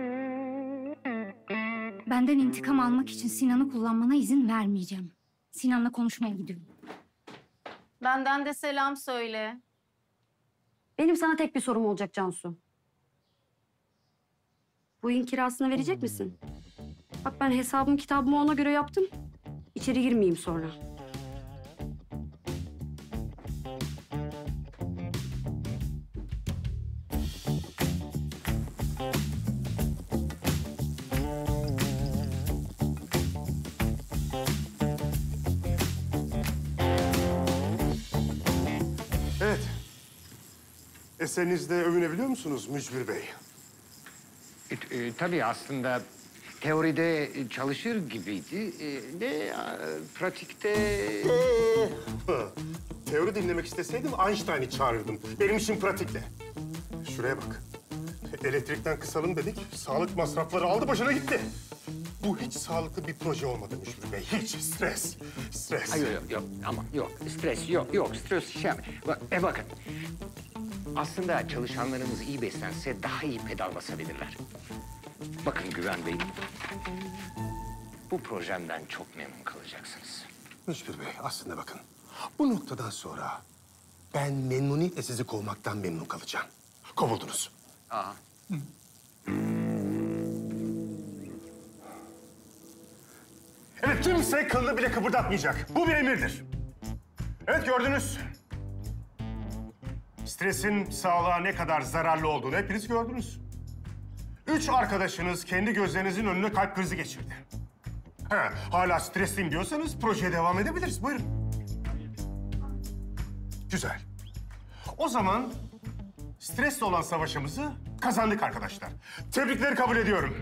Benden intikam almak için Sinan'ı kullanmana izin vermeyeceğim. Sinan'la konuşmaya gidiyorum. Benden de selam söyle. Benim sana tek bir sorum olacak Cansu. Bu evin kirasını verecek misin? Bak ben hesabımı kitabımı ona göre yaptım. İçeri girmeyeyim sonra. Evet. Eserinizde övünebiliyor musunuz Mücbir Bey? Tabii aslında teoride çalışır gibiydi. De pratikte... teori dinlemek isteseydim Einstein'ı çağırırdım. Benim işim pratikle. Şuraya bak. Elektrikten kısalım dedik, sağlık masrafları aldı başına gitti. Bu hiç sağlıklı bir proje olmadı Müslüm Bey. Hiç stres. Stres. Hayır yok ama yok stres yok stres şey bakın. Aslında çalışanlarımız iyi beslense daha iyi pedal basabilirler. Bakın Güven Bey, bu projemden çok memnun kalacaksınız. Müslüm Bey aslında bakın. Bu noktadan sonra ben memnuniyetle sizi kovmaktan memnun kalacağım. Kovuldunuz. Aa. Evet, kimse kılını bile kıpırdatmayacak. Bu bir emirdir. Evet, gördünüz. Stresin sağlığa ne kadar zararlı olduğunu hepiniz gördünüz. 3 arkadaşınız kendi gözlerinizin önüne kalp krizi geçirdi. Hala stresliyim diyorsanız projeye devam edebiliriz. Buyurun. Güzel. O zaman stresle olan savaşımızı kazandık arkadaşlar. Tebrikleri kabul ediyorum.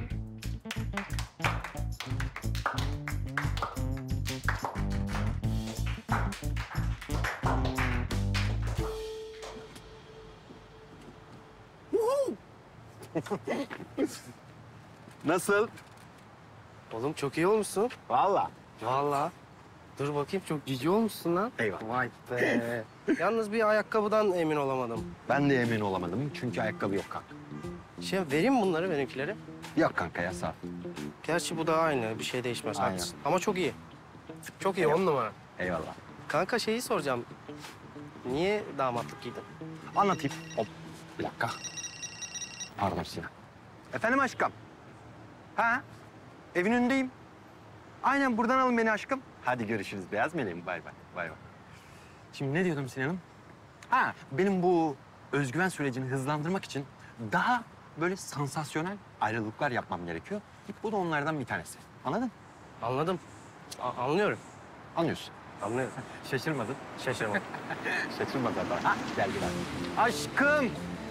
Nasıl? Oğlum çok iyi olmuşsun. Vallahi. Vallahi. Dur bakayım çok cici olmuşsun lan. Eyvallah. Vay be. Yalnız bir ayakkabıdan emin olamadım. Ben de emin olamadım çünkü ayakkabı yok kanka. Vereyim bunları benimkileri. Yok kanka ya sağ ol. Gerçi bu da aynı. Bir şey değişmez. Aynen. Haklısın. Ama çok iyi. Çok iyi. 10 numara. Eyvallah. Kanka şeyi soracağım. Niye damatlık giydin? Anlatayım. Hop. Bir dakika. Pardon Sinan. Efendim aşkım. Ha? Evin önündeyim. Aynen buradan alın beni aşkım. Hadi görüşürüz beyaz meleğim. Bay bay. Bay bay. Şimdi ne diyordum Sinan'ım? Ha, benim bu özgüven sürecini hızlandırmak için daha böyle sansasyonel ayrılıklar yapmam gerekiyor. Bu da onlardan bir tanesi. Anladın? Anladım. Anlıyorum. Anlıyorsun. Anlıyorum. Şaşırmadın. Şaşırmadım. Şaşırmadın da. Ha, gel gel. Aşkım.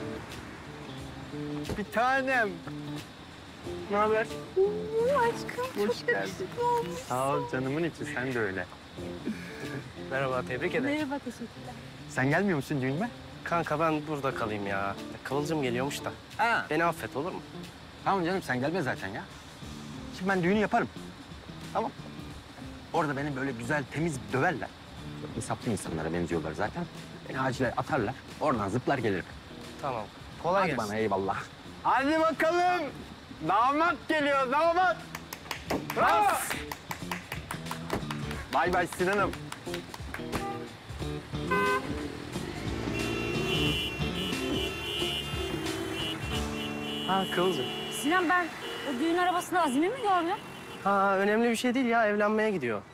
Bir tanem. Ne haber? Aşkım Hoş geldin. Sağ ol canımın içi. Sen de öyle. Merhaba, tebrik ederim. Merhaba, teşekkürler. Sen gelmiyor musun düğünüme? Kanka ben burada kalayım ya. Kıvılcım geliyormuş da. Ha. Beni affet olur mu? Tamam canım sen gelme zaten ya. Şimdi ben düğünü yaparım. Tamam. Orada beni böyle güzel temiz döverler. Çok insaflı insanlara benziyorlar zaten. Beni acile atarlar. Oradan zıplar gelirim. Tamam. Kolay Hadi gelsin. bana eyvallah. Hadi bakalım. Damat geliyor damat. Bas. Bay bay Sinan'ım. Ha Kıvılcım. Sinan ben o düğün arabasında Azim'i mi gördüm? Ha önemli bir şey değil ya. Evlenmeye gidiyor.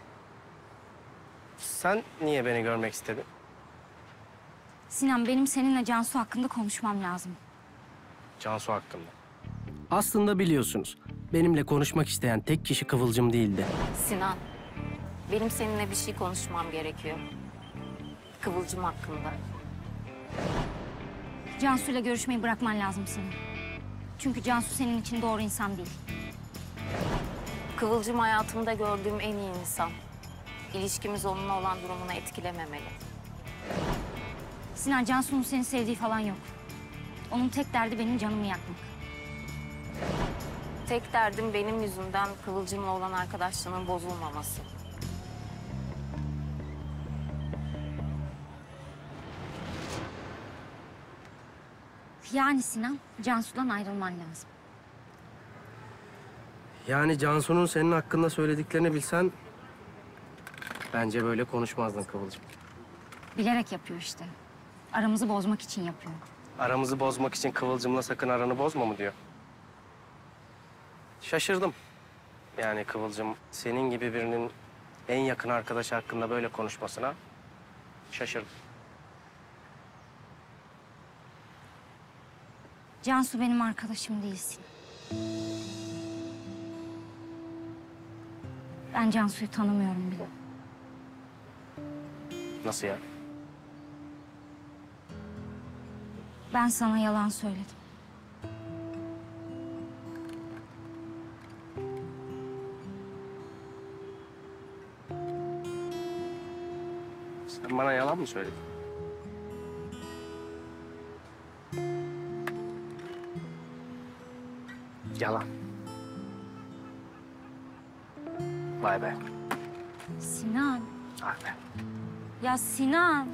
Sen niye beni görmek istedin? Sinan benim seninle Cansu hakkında konuşmam lazım. Cansu hakkında. Aslında biliyorsunuz. Benimle konuşmak isteyen tek kişi Kıvılcım değildi. Sinan, benim seninle bir şey konuşmam gerekiyor. Kıvılcım hakkında. Cansu'yla görüşmeyi bırakman lazım senin. Çünkü Cansu senin için doğru insan değil. Kıvılcım hayatımda gördüğüm en iyi insan. İlişkimiz onunla olan durumunu etkilememeli. Sinan, Cansu'nun seni sevdiği falan yok. Onun tek derdi benim canımı yakmak. Tek derdim benim yüzümden Kıvılcım'la olan arkadaşlığının bozulmaması. Yani Sinan, Cansu'dan ayrılman lazım. Yani Cansu'nun senin hakkında söylediklerini bilsen... bence böyle konuşmazdın Kıvılcım. Bilerek yapıyor işte. Aramızı bozmak için yapıyor. Aramızı bozmak için Kıvılcım'la sakın aranı bozma mı diyor. Şaşırdım. Yani Kıvılcım senin gibi birinin en yakın arkadaşı hakkında böyle konuşmasına şaşırdım. Cansu benim arkadaşım değilsin. Ben Cansu'yu tanımıyorum bile. Nasıl ya? Ben sana yalan söyledim. Sen bana yalan mı söyledin? Yalan. Vay be. Sinan. Vay be. Ya Sinan.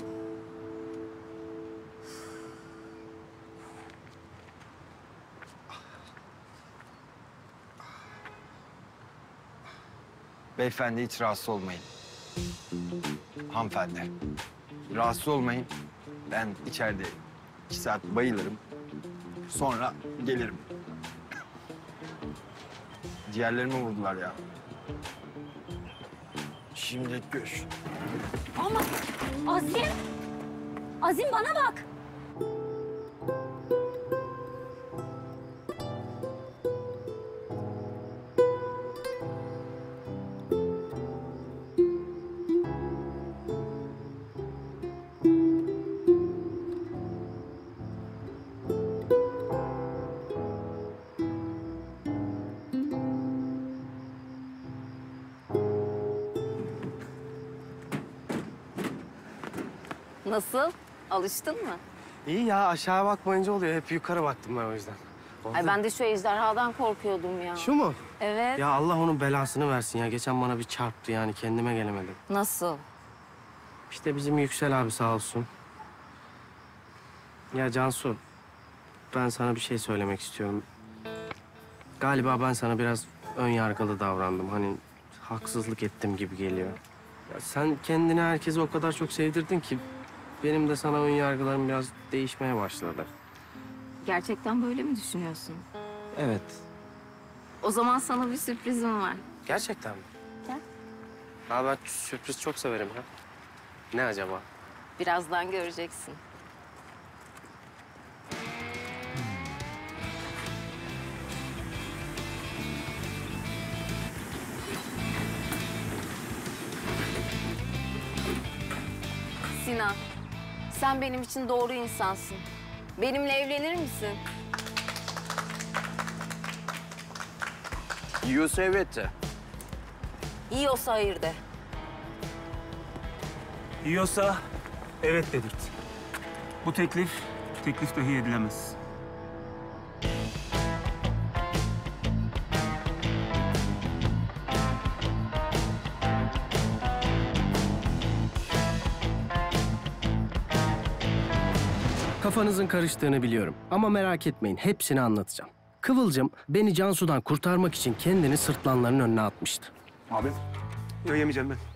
Beyefendi hiç rahatsız olmayın. Hanımefendi. Rahatsız olmayın. Ben içeride 2 saat bayılırım. Sonra gelirim. Ciğerlerimi vurdular ya. Şimdi görüş. Ama Azim. Azim bana bak. Nasıl? Alıştın mı? İyi ya, aşağı bakmayınca oluyor. Hep yukarı baktım ben o yüzden. Ay ben de şu ejderhadan korkuyordum ya. Şu mu? Evet. Ya Allah onun belasını versin ya. Geçen bana bir çarptı yani, kendime gelemedim. Nasıl? İşte bizim Yüksel abi sağ olsun. Ya Cansu, ben sana bir şey söylemek istiyorum. Galiba ben sana biraz ön yargılı davrandım. Hani haksızlık ettim gibi geliyor. Ya sen kendini herkese o kadar çok sevdirdin ki benim de sana ön yargılarım biraz değişmeye başladı. Gerçekten böyle mi düşünüyorsun? Evet. O zaman sana bir sürprizim var. Gerçekten mi? Gel. Aa, ben sürpriz çok severim ya. Ne acaba? Birazdan göreceksin. Sinan, sen benim için doğru insansın. Benimle evlenir misin? Yiyorsa evet de. Yiyorsa hayır de. Yiyorsa evet dedirt. Bu teklif dahi edilemez. Kafanızın karıştığını biliyorum ama merak etmeyin, hepsini anlatacağım. Kıvılcım beni Cansu'dan kurtarmak için kendini sırtlanların önüne atmıştı. Abi. Yok, yemeyeceğim ben.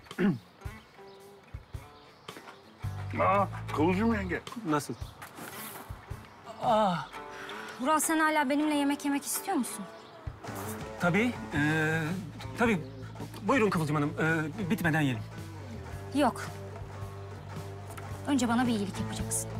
Kıvılcım yenge. Nasıl? Vural sen hala benimle yemek yemek istiyor musun? Tabii. Tabii. Buyurun Kıvılcım Hanım. Bitmeden yiyelim. Yok. Önce bana bir iyilik yapacaksın.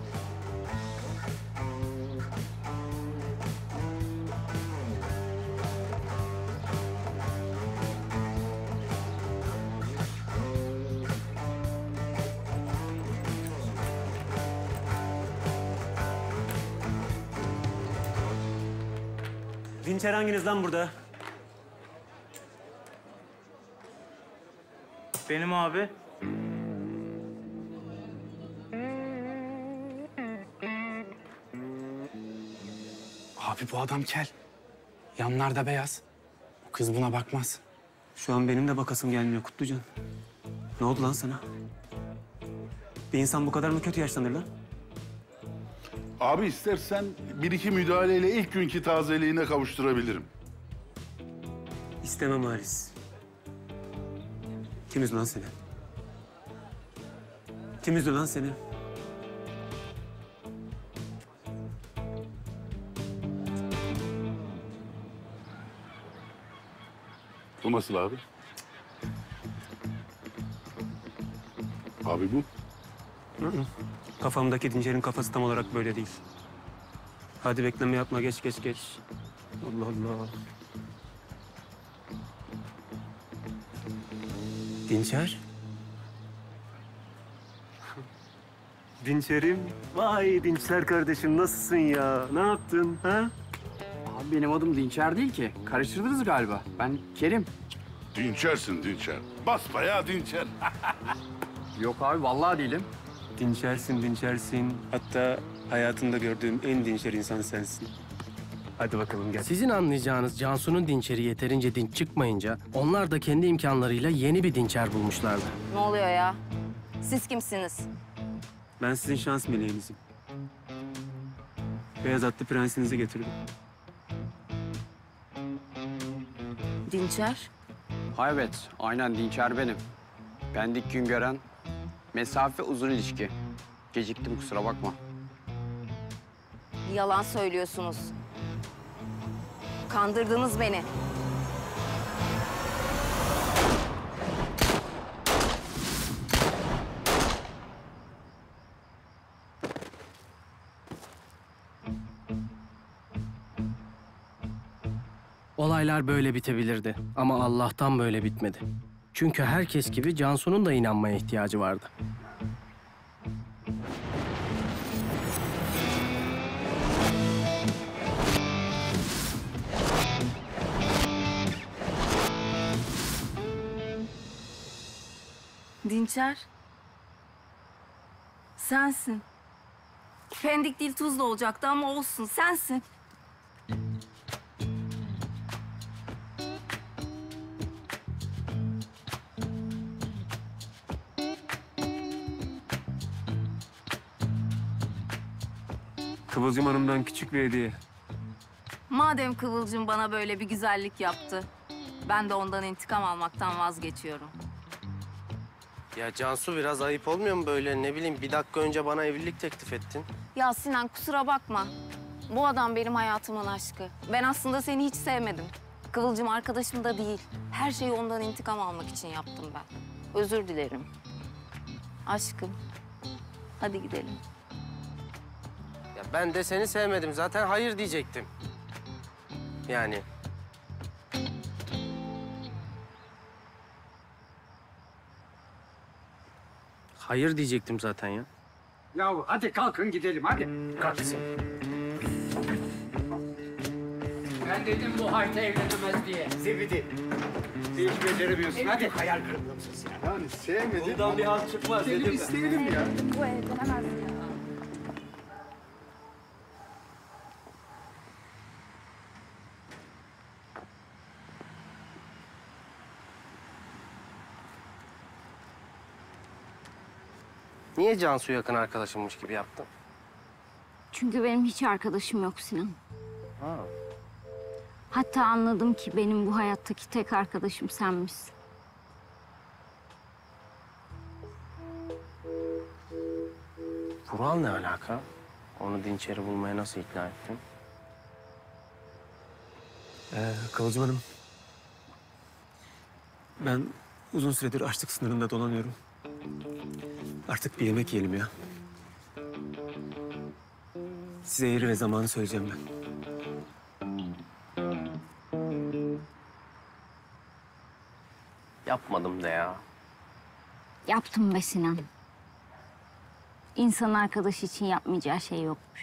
Dinçer hanginiz lan burada? Benim abi. Abi bu adam kel. Yanlarda beyaz. O kız buna bakmaz. Şu an benim de bakasım gelmiyor Kutlucan. Ne oldu lan sana? Bir insan bu kadar mı kötü yaşlanır lan? Abi istersen bir iki müdahaleyle ilk günkü tazeliğine kavuşturabilirim. İstemem Halis. Kim üzdü lan seni? Kim üzdü lan seni? Bu nasıl abi? Abi bu? Kafamdaki Dinçer'in kafası tam olarak böyle değil. Hadi bekleme yapma, geç. Allah Allah. Dinçer? Dinçerim. Vay Dinçer kardeşim, nasılsın ya? Ne yaptın ha? Abi benim adım Dinçer değil ki. Karıştırdınız galiba. Ben Kerim. Dinçersin Dinçer. Basbayağı Dinçer. Yok abi, vallahi değilim. Dinçersin. Hatta hayatımda gördüğüm en dinçer insan sensin. Hadi bakalım gel. Sizin anlayacağınız Cansu'nun dinçeri yeterince dinç çıkmayınca onlar da kendi imkanlarıyla yeni bir dinçer bulmuşlardı. Ne oluyor ya? Siz kimsiniz? Ben sizin şans meleğinizim. Beyaz atlı prensinizi getirdim. Dinçer? Ha evet, aynen Dinçer benim. Pendik Güngören, mesafe uzun ilişki. Geciktim, kusura bakma. Yalan söylüyorsunuz. Kandırdınız beni. Olaylar böyle bitebilirdi ama Allah'tan böyle bitmedi. Çünkü herkes gibi Cansu'nun da inanmaya ihtiyacı vardı. Dinçer. Sensin. Pendik değil Tuzla olacaktı ama olsun, sensin. Kıvılcım Hanım'dan küçük bir hediye. Madem Kıvılcım bana böyle bir güzellik yaptı, ben de ondan intikam almaktan vazgeçiyorum. Ya Cansu biraz ayıp olmuyor mu böyle? Ne bileyim bir dakika önce bana evlilik teklif ettin. Ya Sinan kusura bakma. Bu adam benim hayatımın aşkı. Ben aslında seni hiç sevmedim. Kıvılcım arkadaşım da değil. Her şeyi ondan intikam almak için yaptım ben. Özür dilerim. Aşkım, hadi gidelim. Ya ben de seni sevmedim. Zaten hayır diyecektim. Yani. Hayır diyecektim zaten ya. Ya hadi kalkın gidelim hadi. Kalksın. Ben dedim bu hayta evlenemez diye. Zibidi. Hiç beceremiyorsun. Hadi. Hayal kırıklığı mısın sen? Yani sevmedim. Bundan bir halt çıkmaz dedim dedim. isteyelim ya. Bu evlenemez ya. Niye Cansu yakın arkadaşımmış gibi yaptın? Çünkü benim hiç arkadaşım yok Sinan. Ha. Hatta anladım ki benim bu hayattaki tek arkadaşım senmişsin. Vural ne alaka? Onu Dinçer'i bulmaya nasıl ikna ettin? Kıvılcım Hanım. Ben uzun süredir açlık sınırında dolanıyorum. Artık bir yemek yiyelim ya. Size yeri ve zamanı söyleyeceğim ben. Yapmadım de ya. Yaptım be Sinan. İnsanın arkadaşı için yapmayacağı şey yokmuş.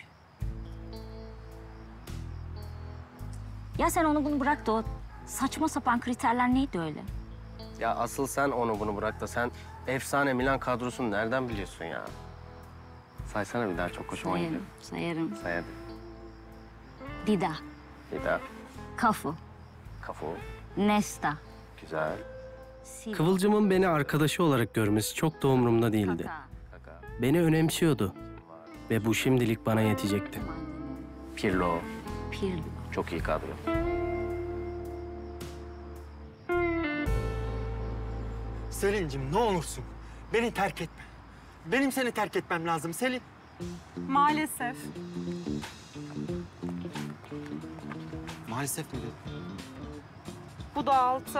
Ya sen onu bunu bırak da o saçma sapan kriterler neydi öyle? Ya asıl sen onu bunu bırak da sen efsane Milan kadrosunu nereden biliyorsun ya? Saysana bir daha çok hoşuma gidiyor. Sayarım. Say hadi. Dida, Bir daha. Cafu, Kafu. Nesta, Güzel. Silo, Kıvılcım'ın beni arkadaşı olarak görmesi çok da umurumda değildi. Kaka, Beni önemsiyordu. Ve bu şimdilik bana yetecekti. Pirlo. Pirlo. Çok iyi kadro. Selin'cim ne olursun beni terk etme. Benim seni terk etmem lazım Selin. Maalesef. Maalesef mi dedi? Bu da 6.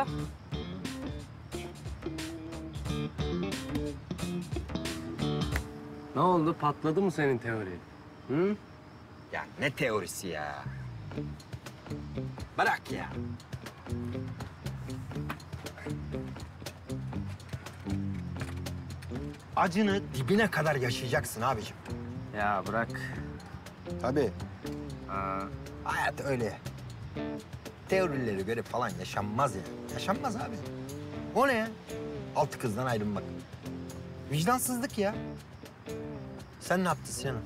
Ne oldu? Patladı mı senin teori? Hı? Ya ne teorisi ya? Bırak ya. Acını dibine kadar yaşayacaksın abicim. Ya bırak. Tabii. Hayat öyle. Teorilere göre falan yaşanmaz yani. Yaşanmaz abi. O ne ya? 6 kızdan ayrılmak. Vicdansızlık ya. Sen ne yaptın Sinan?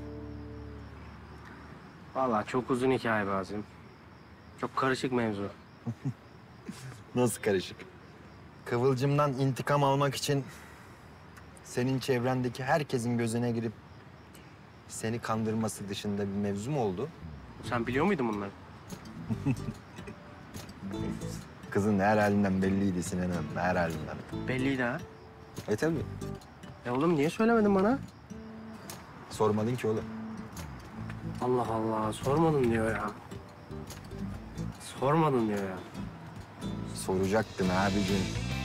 Vallahi çok uzun hikaye Bazım. Çok karışık mevzu. Nasıl karışık? Kıvılcımdan intikam almak için senin çevrendeki herkesin gözüne girip seni kandırması dışında bir mevzu mu oldu? Sen biliyor muydun bunları? Kızın her halinden belliydi Sinan'ım, her halinden. Belliydi ha. Tabii. Oğlum niye söylemedin bana? Sormadın ki oğlum. Allah Allah, sormadın diyor ya. Sormadın diyor ya. Soracaktın abicim.